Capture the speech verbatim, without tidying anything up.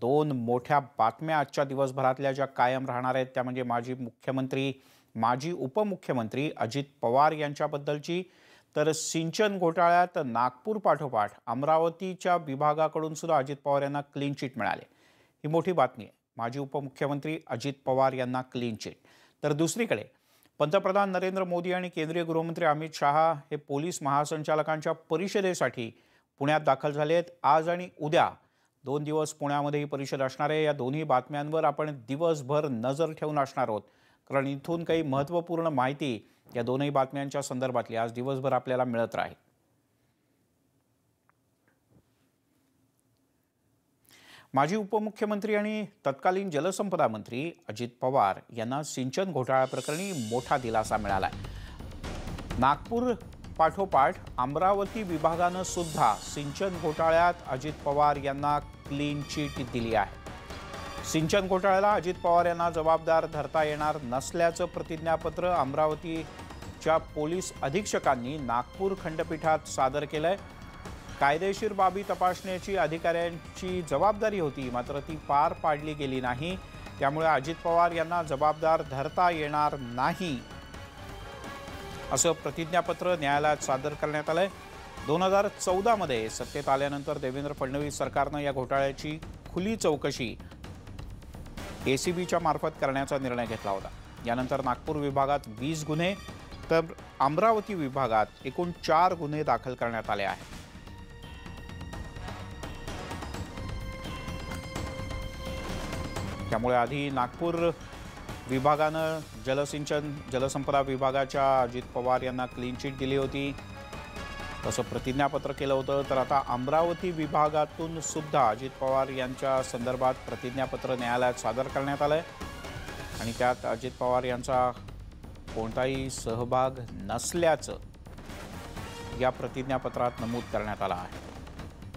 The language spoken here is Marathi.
दोन मोठ्या बातम्या आजच्या दिवसभरातल्या ज्या कायम राहणार आहेत त्या म्हणजे माजी मुख्यमंत्री माजी उपमुख्यमंत्री अजित पवार यांच्याबद्दलची, तर सिंचन घोटाळ्यात नागपूर पाठोपाठ अमरावतीच्या विभागाकडून सुद्धा अजित पवार यांना क्लीन चिट मिळाले। ही मोठी बातमी आहे। माजी उपमुख्यमंत्री अजित पवार यांना क्लीन चिट। तर दुसरीकडे पंतप्रधान नरेंद्र मोदी आणि केंद्रीय गृहमंत्री अमित शहा हे पोलीस महासंचालकांच्या परिषदेसाठी पुण्यात दाखल झाले आहेत। आज आणि उद्या दोन दिवस पुण्यामध्ये ही परिषद असणार आहे। या दोन्ही बातम्यांवर आपण दिवसभर नजर ठेवून असणार आहोत, कारण इथून काही महत्त्वपूर्ण माहिती या दोन्ही बातम्यांच्या संदर्भातली आज दिवसभर आपल्याला मिळत राहील। माजी उपमुख्यमंत्री आणि तत्कालीन जलसंपदा मंत्री अजित पवार यांना सिंचन घोटाळा प्रकरणी मोठा दिलासा मिळाला आहे। नागपूर पाठोपाठ अमरावती विभागानं सुद्धा सिंचन घोटाळ्यात अजित पवार यांना क्लीन चिट दिली आहे। सिंचन घोटाळ्याला अजित पवार यांना जबाबदार धरता येणार नसल्याचं प्रतिज्ञापत्र अमरावतीच्या पोलीस अधीक्षकांनी नागपूर खंडपीठात सादर केलंय। कायदेशीर बाबी तपासण्याची अधिकाऱ्यांची जबाबदारी होती, मात्र ती पार पाडली गेली नाही, त्यामुळे अजित पवार यांना जबाबदार धरता येणार नाही असं प्रतिज्ञापत्र न्यायालयात सादर करण्यात आलंय। दोन हजार चौदा मध्ये सत्तेत आल्यानंतर देवेंद्र फडणवीस सरकारनं या घोटाळ्याची खुली चौकशी एसीबीच्या मार्फत करण्याचा निर्णय घेतला होता। यानंतर नागपूर विभागात वीस गुन्हे तर अमरावती विभागात एकूण चार गुन्हे दाखल करण्यात आले आहेत। त्यामुळे आधी नागपूर विभागानं जलसिंचन जलसंपदा विभागाच्या अजित पवार यांना क्लीन चिट दिली होती, तसं प्रतिज्ञापत्र केलं होतं। तर आता अमरावती विभागातून सुद्धा अजित पवार यांच्या संदर्भात प्रतिज्ञापत्र न्यायालयात सादर करण्यात आलंय आणि त्यात अजित पवार यांचा कोणताही सहभाग नसल्याचं या प्रतिज्ञापत्रात नमूद करण्यात आलं आहे।